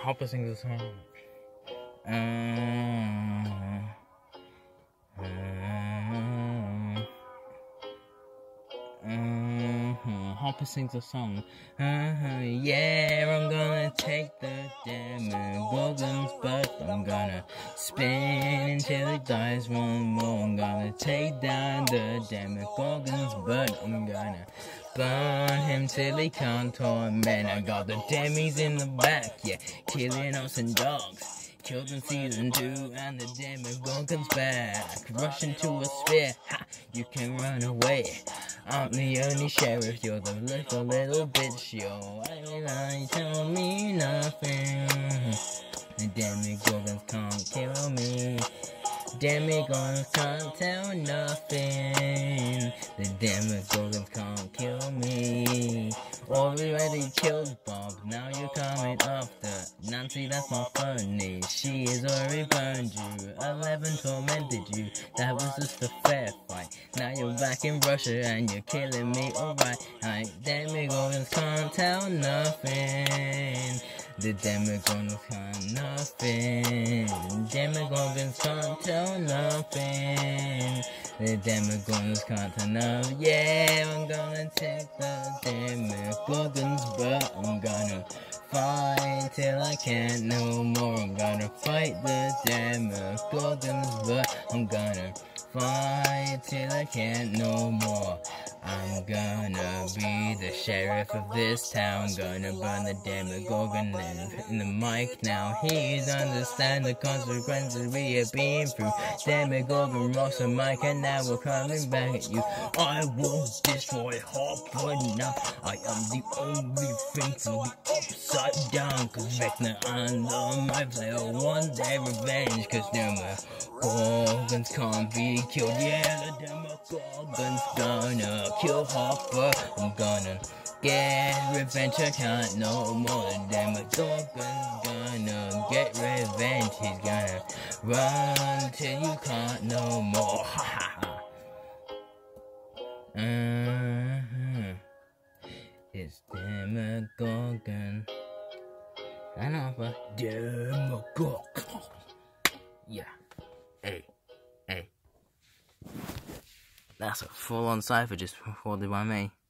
Hopper sings a song. Hopper sings a song. Yeah, I'm gonna take the Demogorgon's butt. I'm gonna spin until it dies one more. I'm gonna take down the Demogorgon's butt. I'm gonna burn him till he can't torment. I got the Demis in the back, yeah, killing us and dogs. Children season 2 and the Demogorgon's back. Rushing to a spear, ha, you can run away. I'm the only sheriff, you're the little bitch, yo. I tell me nothing. The Demogorgons can't kill me. Demogorgons can't tell nothing. The Demogorgons can't kill me. Already killed Bob, now you're coming after Nancy, that's not funny. She has already burned you, 11 tormented you. That was just a fair fight. Now you're back in Russia and you're killing me, alright. Demogorgons can't tell nothing. The Demogorgons can't nothing. Demogorgons can't tell nothing. The Demogorgons can't tell nothing. Yeah, I'm gonna take the Demogorgons, but I'm gonna fight till I can't no more. I'm gonna fight the Demogorgons, but I'm gonna fight till I can't no more. I'm gonna be the sheriff of this town. Gonna burn the Demogorgon in the mic now. He's understand the consequences we have been through. Demogorgon, Ross and Mike, and now we're coming back at you. I will destroy Hopper now. I am the only thing from the upside down. Cause Vecna and my player want their revenge. Cause Demogorgons can't be killed. Yeah, the Demogorgon's gonna kill Hopper. I'm gonna get revenge, I can't no more. The Demogorgon's gonna get revenge. He's gonna run till you can't no more. Ha ha ha. It's Demogorgon and Hopper. Demogorgon. Yeah. Hey. That's a full-on cipher just recorded by me.